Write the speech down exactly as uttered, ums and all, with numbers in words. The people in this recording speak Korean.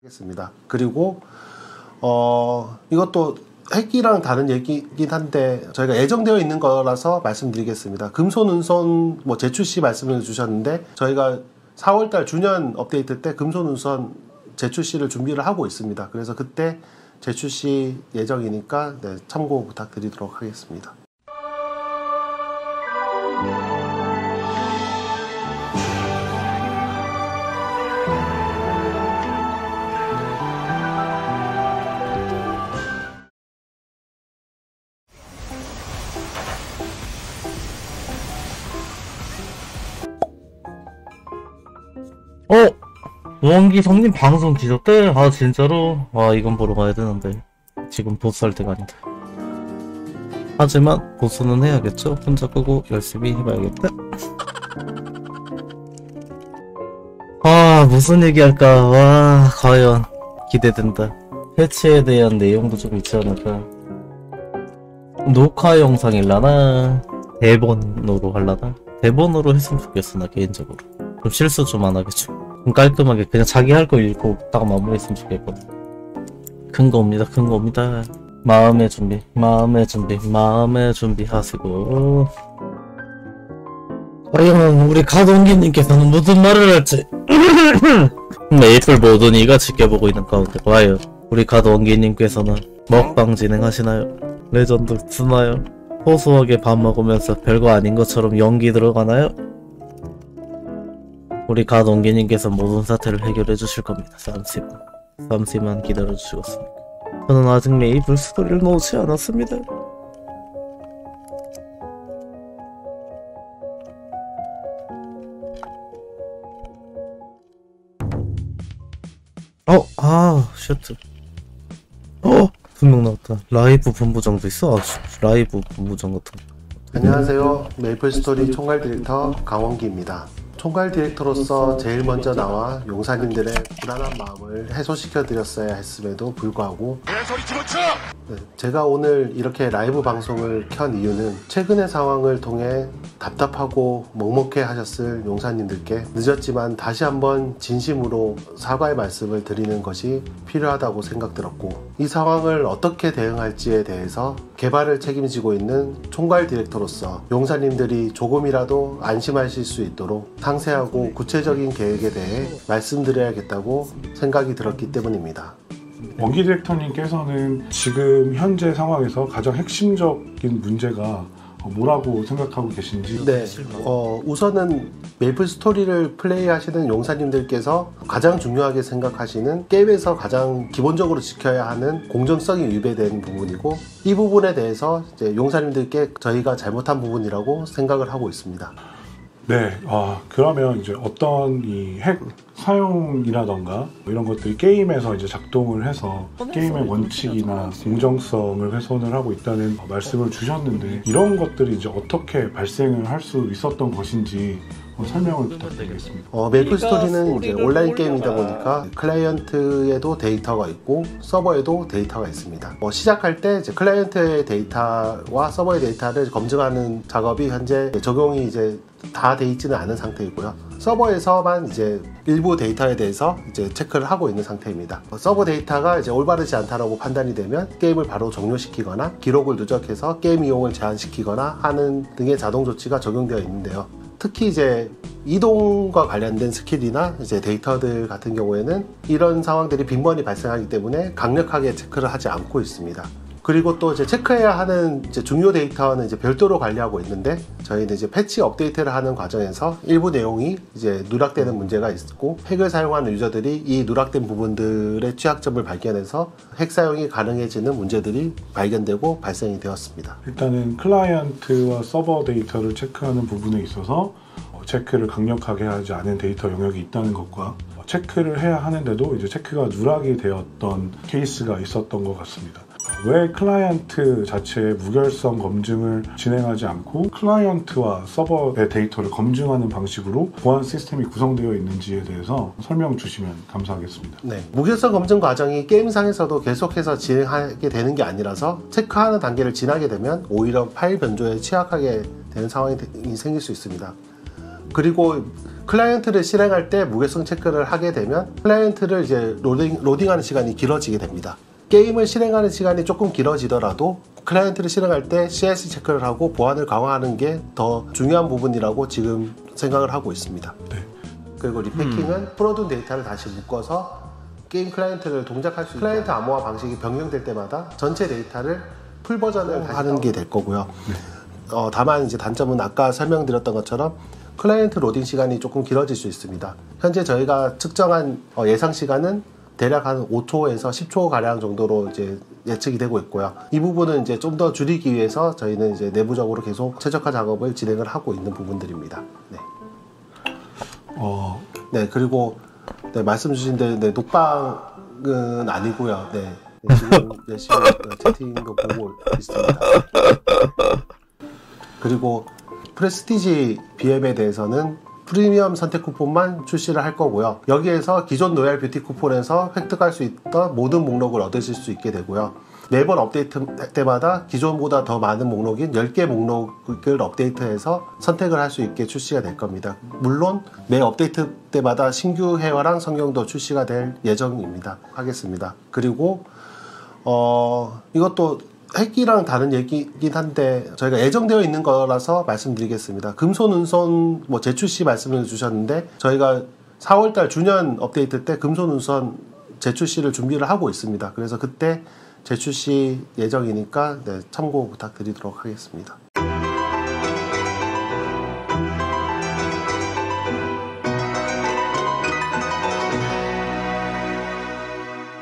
겠습니다. 그리고 어 이것도 핵이랑 다른 얘기긴 한데 저희가 예정되어 있는 거라서 말씀드리겠습니다. 금손운선 뭐 재출시 말씀을 주셨는데 저희가 사월달 주년 업데이트 때 금손운선 재출시를 준비를 하고 있습니다. 그래서 그때 재출시 예정이니까 네, 참고 부탁드리도록 하겠습니다. 어? 원기 성님 방송 뒤졌대? 아 진짜로? 아 이건 보러 가야 되는데 지금 보스할 때가 아니다. 하지만 보스는 해야겠죠? 혼자 끄고 열심히 해봐야겠다. 아 무슨 얘기할까? 와 과연 기대된다. 패치에 대한 내용도 좀 있지 않을까? 녹화 영상일라나? 대본으로 할라나? 대본으로 했으면 좋겠어 나 개인적으로. 좀 실수 좀 안 하겠죠. 좀 깔끔하게 그냥 자기 할 거 읽고 딱 마무리했으면 좋겠거든. 큰 거옵니다. 큰 거옵니다. 마음의 준비, 마음의 준비, 마음의 준비 하시고. 과연 우리 가동기님께서는 무슨 말을 할지. 메이플 모든 이가 지켜보고 있는 가운데 과연 우리 가동기님께서는 먹방 진행하시나요? 레전드 쓰나요? 소소하게 밥 먹으면서 별거 아닌 것처럼 연기 들어가나요? 우리 가동기님께서 모든 사태를 해결해 주실 겁니다. 잠시만 잠시만 기다려 주시겠습니까? 저는 아직 메이플 스토리를 놓지 않았습니다. 어? 아 셔트 어? 분명 나왔다. 라이브 본부장도 있어? 아, 라이브 본부장 같은 거. 안녕하세요. 메이플 스토리 총괄 디렉터 강원기입니다. 총괄 디렉터로서 제일 먼저 나와 용사님들의 불안한 마음을 해소시켜 드렸어야 했음에도 불구하고 네, 제가 오늘 이렇게 라이브 방송을 켠 이유는 최근의 상황을 통해 답답하고 먹먹해 하셨을 용사님들께 늦었지만 다시 한번 진심으로 사과의 말씀을 드리는 것이 필요하다고 생각들었고, 이 상황을 어떻게 대응할지에 대해서 개발을 책임지고 있는 총괄 디렉터로서 용사님들이 조금이라도 안심하실 수 있도록 상세하고 구체적인 계획에 대해 말씀드려야겠다고 생각이 들었기 때문입니다. 원기 디렉터님께서는 지금 현재 상황에서 가장 핵심적인 문제가 뭐라고 생각하고 계신지? 네, 어, 우선은 메이플 스토리를 플레이하시는 용사님들께서 가장 중요하게 생각하시는 게임에서 가장 기본적으로 지켜야 하는 공정성이 위배된 부분이고, 이 부분에 대해서 이제 용사님들께 저희가 잘못한 부분이라고 생각을 하고 있습니다. 네, 아, 그러면 이제 어떤 이 핵 사용이라던가 이런 것들이 게임에서 이제 작동을 해서 게임의 원칙이나 공정성을 훼손을 하고 있다는 말씀을 주셨는데, 이런 것들이 이제 어떻게 발생을 할 수 있었던 것인지 설명을 부탁드리겠습니다. 어, 메이플 스토리는 이제 온라인 게임이다 보니까 클라이언트에도 데이터가 있고 서버에도 데이터가 있습니다. 어, 시작할 때 이제 클라이언트의 데이터와 서버의 데이터를 검증하는 작업이 현재 적용이 이제 다 돼 있지는 않은 상태이고요. 서버에서만 이제 일부 데이터에 대해서 이제 체크를 하고 있는 상태입니다. 어, 서버 데이터가 이제 올바르지 않다라고 판단이 되면 게임을 바로 종료시키거나 기록을 누적해서 게임 이용을 제한시키거나 하는 등의 자동 조치가 적용되어 있는데요. 특히 이제 이동과 관련된 스킬이나 이제 데이터들 같은 경우에는 이런 상황들이 빈번히 발생하기 때문에 강력하게 체크를 하지 않고 있습니다. 그리고 또 이제 체크해야 하는 이제 중요 데이터는 이제 별도로 관리하고 있는데, 저희는 이제 패치 업데이트를 하는 과정에서 일부 내용이 이제 누락되는 문제가 있고, 핵을 사용하는 유저들이 이 누락된 부분들의 취약점을 발견해서 핵 사용이 가능해지는 문제들이 발견되고 발생이 되었습니다. 일단은 클라이언트와 서버 데이터를 체크하는 부분에 있어서 체크를 강력하게 하지 않은 데이터 영역이 있다는 것과, 체크를 해야 하는데도 이제 체크가 누락이 되었던 케이스가 있었던 것 같습니다. 왜 클라이언트 자체의 무결성 검증을 진행하지 않고 클라이언트와 서버의 데이터를 검증하는 방식으로 보안 시스템이 구성되어 있는지에 대해서 설명 주시면 감사하겠습니다. 네, 무결성 검증 과정이 게임상에서도 계속해서 진행하게 되는 게 아니라서 체크하는 단계를 지나게 되면 오히려 파일 변조에 취약하게 되는 상황이 생길 수 있습니다. 그리고 클라이언트를 실행할 때 무게성 체크를 하게 되면 클라이언트를 이제 로딩, 로딩하는 시간이 길어지게 됩니다. 게임을 실행하는 시간이 조금 길어지더라도 클라이언트를 실행할 때 씨아이에스 체크를 하고 보안을 강화하는 게 더 중요한 부분이라고 지금 생각을 하고 있습니다. 네. 그리고 리패킹은 음. 풀어둔 데이터를 다시 묶어서 게임 클라이언트를 동작할 수 있게 클라이언트 암호화 방식이 변경될 때마다 전체 데이터를 풀 버전을 하는 게 될 거고요. 네. 어, 다만 이제 단점은 아까 설명드렸던 것처럼 클라이언트 로딩 시간이 조금 길어질 수 있습니다. 현재 저희가 측정한 어, 예상 시간은 대략 한 오 초에서 십 초 가량 정도로 이제 예측이 되고 있고요. 이 부분은 이제 좀 더 줄이기 위해서 저희는 이제 내부적으로 계속 최적화 작업을 진행을 하고 있는 부분들입니다. 네. 어, 네 그리고 네, 말씀 주신 대로 네, 녹방은 아니고요. 네, 네 지금 열심히 채팅도 보고 있습니다. 그리고 프레스티지 비엠에 대해서는 프리미엄 선택 쿠폰만 출시를 할 거고요. 여기에서 기존 로얄 뷰티 쿠폰에서 획득할 수 있던 모든 목록을 얻으실 수 있게 되고요. 매번 업데이트 때마다 기존보다 더 많은 목록인 열 개 목록을 업데이트해서 선택을 할 수 있게 출시가 될 겁니다. 물론 매 업데이트 때마다 신규 회화랑 성경도 출시가 될 예정입니다. 하겠습니다. 그리고 어 이것도 핵기랑 다른 얘기긴 한데 저희가 예정되어 있는 거라서 말씀드리겠습니다. 금손, 운선 뭐 재출시 말씀을 주셨는데 저희가 사월달 주년 업데이트 때 금손, 운선 재출시를 준비를 하고 있습니다. 그래서 그때 재출시 예정이니까 네, 참고 부탁드리도록 하겠습니다.